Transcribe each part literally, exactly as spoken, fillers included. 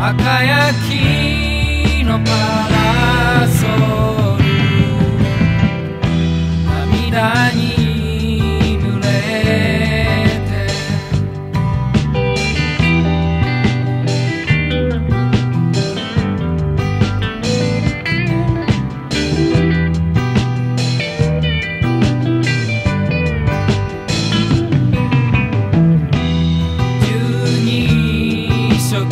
赤焼きのパラソル涙に濡れて十二色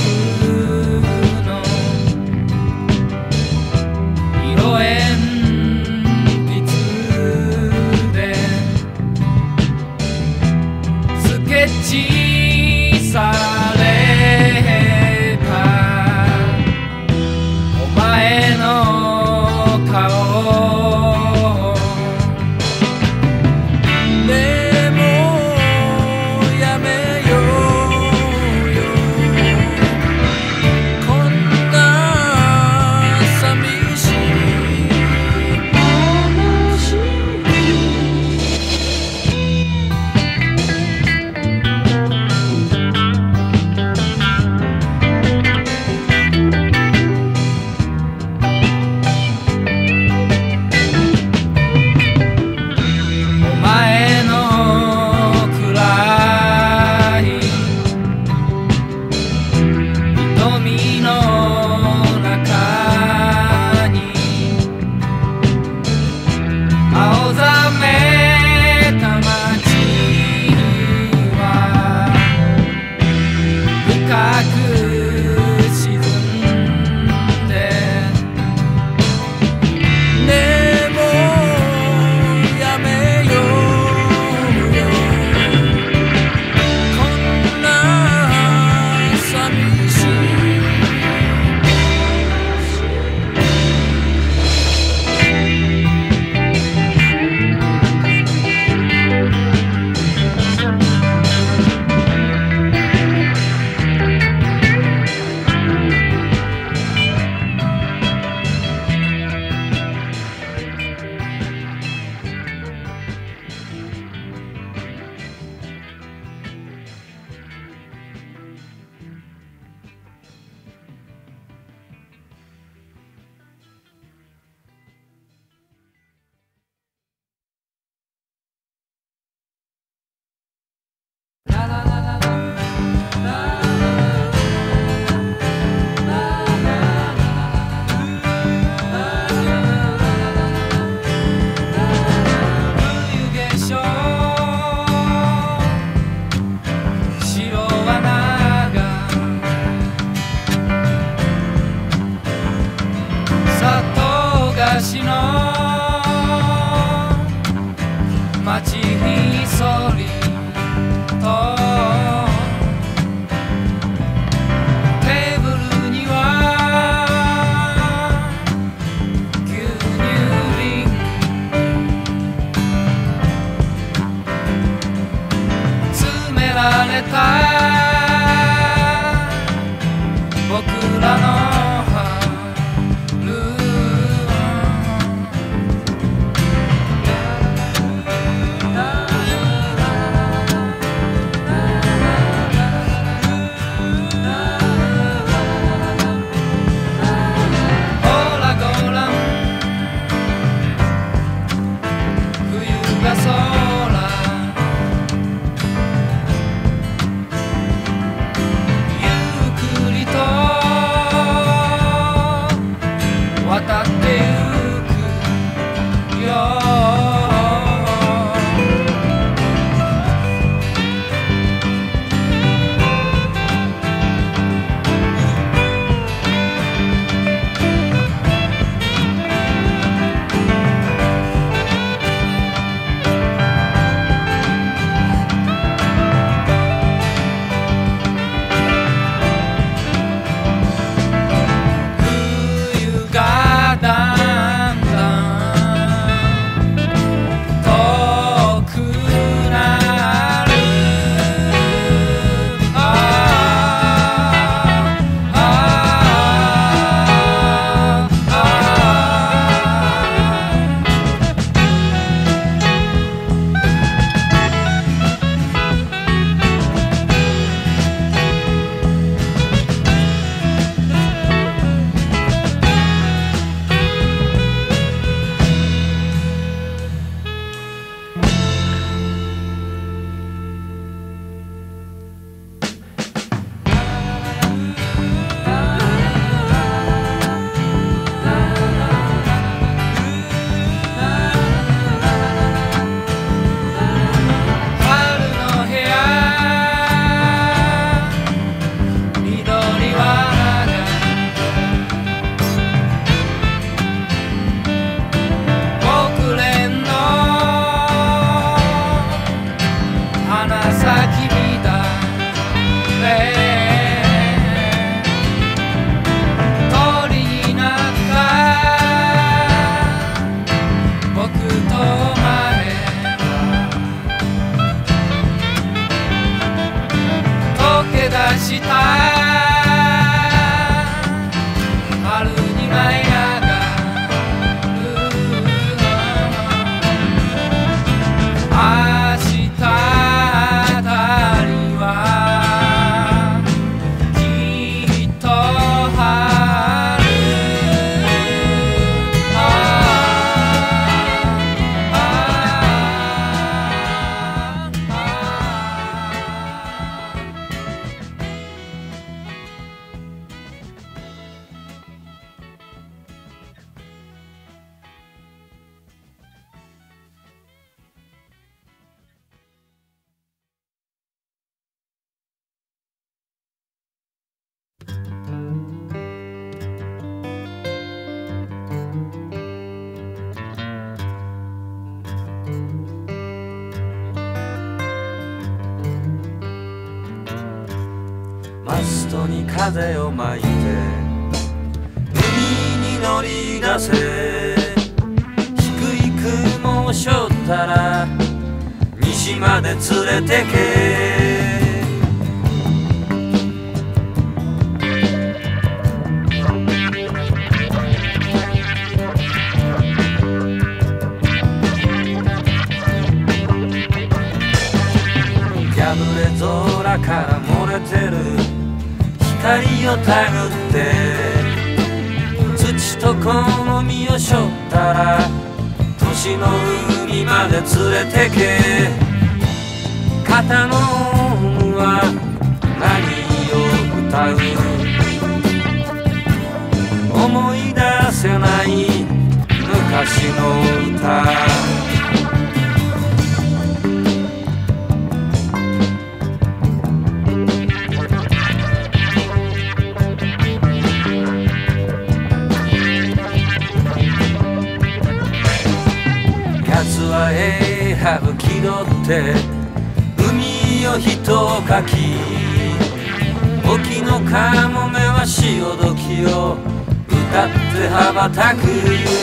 小されたお前の顔でもやめようよこんな寂しい話街ひそりとテーブルには牛乳瓶詰められた僕らの日春に舞い上がる明日あたりはきっと春マストに風を巻いて海に乗り出せ低い雲を背負ったら西まで連れてけ破れ空から漏れてる光をたぐって土とこの実を背負ったら年の海まで連れてけ肩の音は何を歌う思い出せない昔の歌はぶき取って海をひとかき沖のカモメは潮時を歌って羽ばたく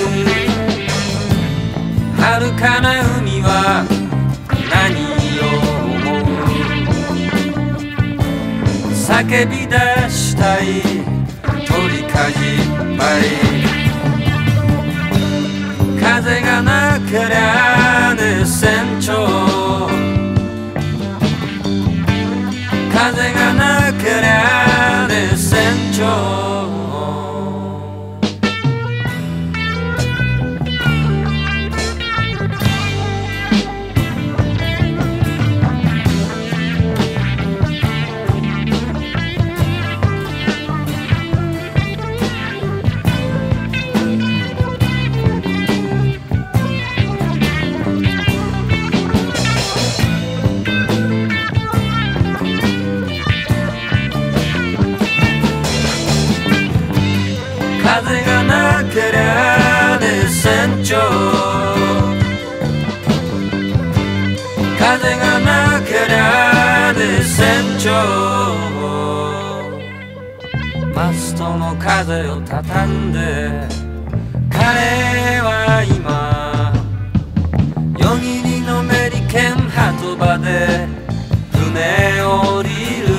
遥かな海は何を思う叫び出したい鳥かじっぱい風がなけりゃね船長風がなけりゃね船長風がなけりゃね船長風がなけりゃね船長マストの風を畳んで彼は今夜霧のメリケン鳩場で船を降りる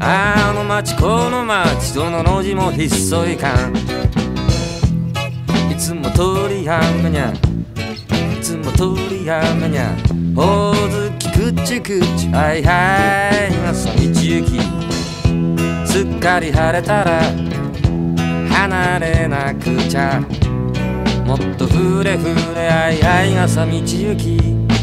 あの街この街どの路地もひっそり感いつも通り雨にゃいつも通り雨にゃほおずきくちくちはいはい朝道行きすっかり晴れたら離れなくちゃもっとふれふれあいあい朝道行き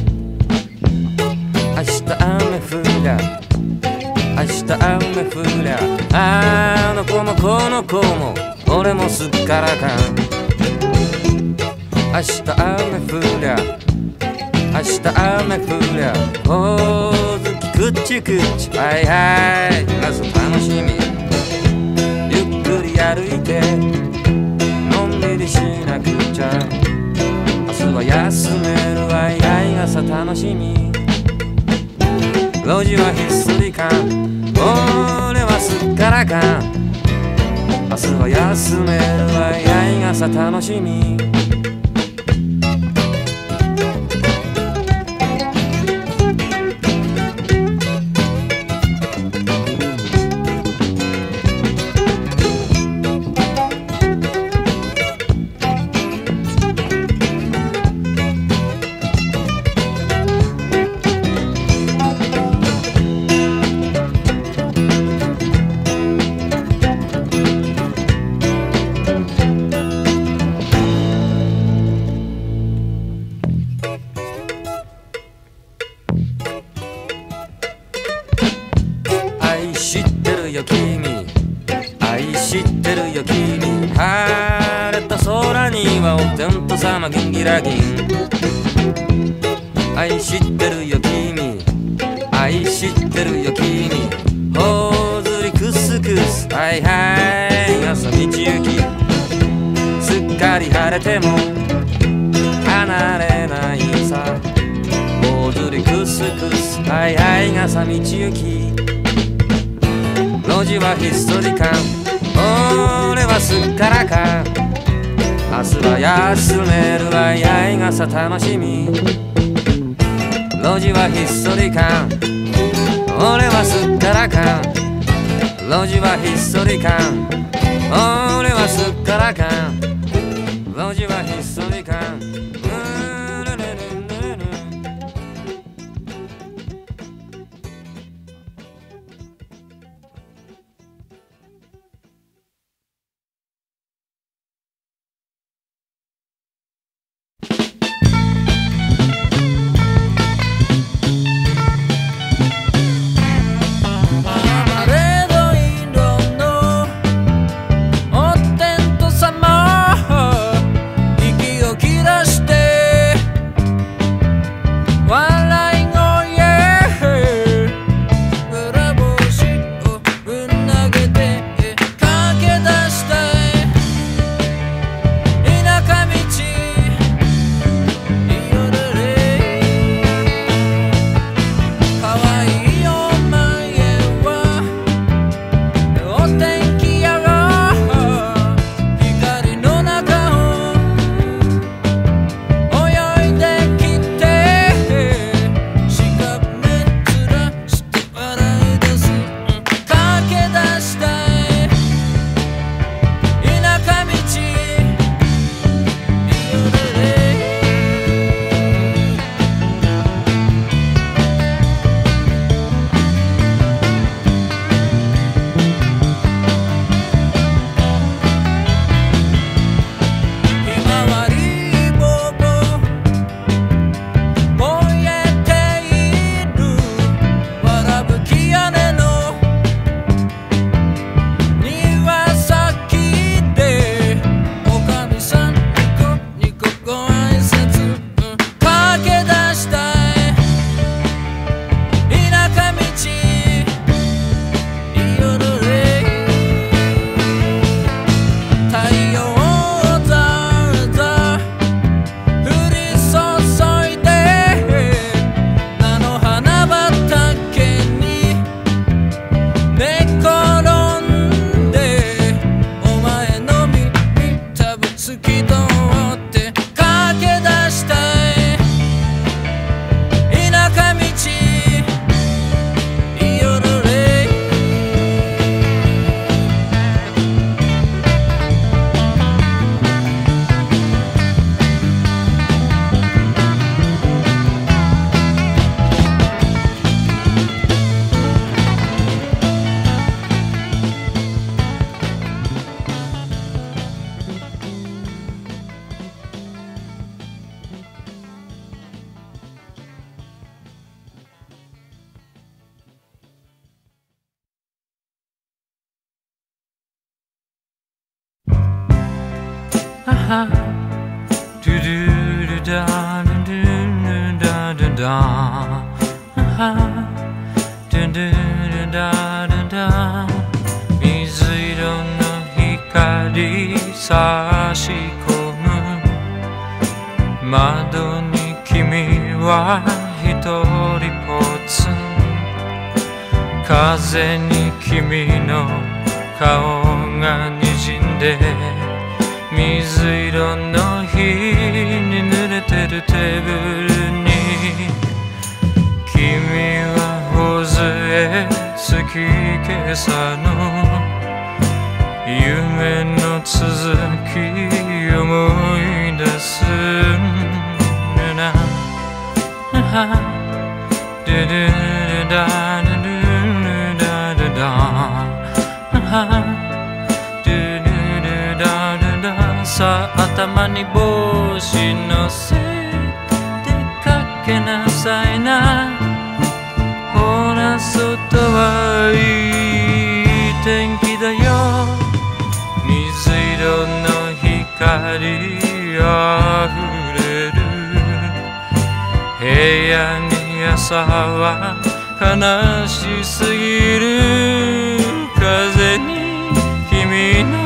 明日雨降りゃ明日雨降りゃあの子もこの子も俺もすっからかん明日雨降りゃ明日雨降りゃほおずきくっちくっちはいはい朝楽しみゆっくり歩いてのんびりしなくちゃ明日は休めるわいあい朝楽しみ路地はひっそりか俺はすっからかん明日は休めるわいあい朝楽しみ知ってるよ君愛してるよ君晴れた空にはお天道様ギンギラギン愛してるよ君愛してるよ君ほおずりクスクスはいはい朝道行きすっかり晴れても離れないさほおずりクスクスはいはい朝道行き路地はひっそりかん俺はすっからかん明日は休めるわいあい朝楽しみ路地はひっそりかん俺はすっからかん路地はひっそりかん俺はすっからかん路地はひっそりかん 「 아하 두두두다 두두두다두다 아하 두두두다두다水色の光差し込む窓に君は一人ぽつ風に君の顔が滲んで水色の日に濡れてるテーブルに君は頬杖つき今朝の夢の続き思い出すんだなドゥドゥダドゥドゥダドゥダさあ頭に帽子のせ出かけなさいなほら外はいい天気だよ水色の光あふれる部屋に朝は悲しすぎる風に君の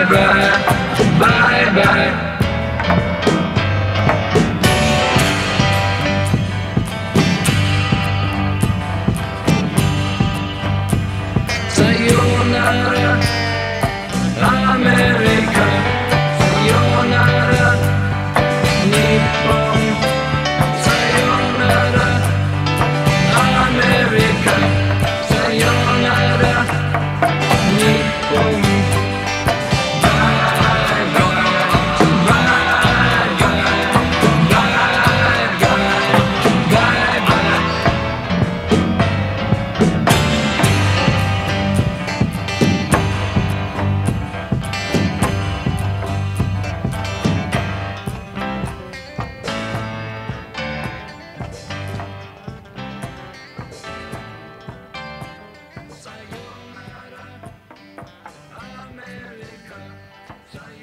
bye bye. Sayonara, America. Sayonara, Nippon. Sayonara, America. Sayonara, Nippon. America.